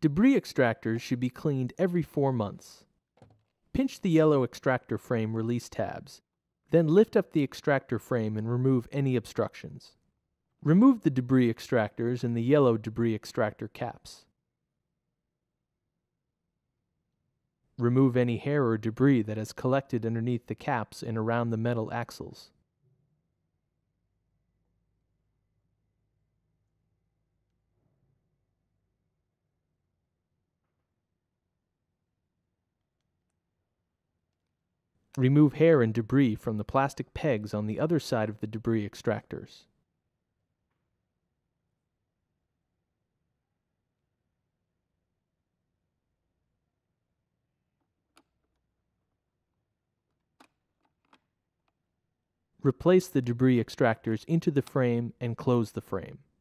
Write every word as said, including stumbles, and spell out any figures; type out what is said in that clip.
Debris extractors should be cleaned every four months. Pinch the yellow extractor frame release tabs, then lift up the extractor frame and remove any obstructions. Remove the debris extractors and the yellow debris extractor caps. Remove any hair or debris that has collected underneath the caps and around the metal axles. Remove hair and debris from the plastic pegs on the other side of the debris extractors. Replace the debris extractors into the frame and close the frame.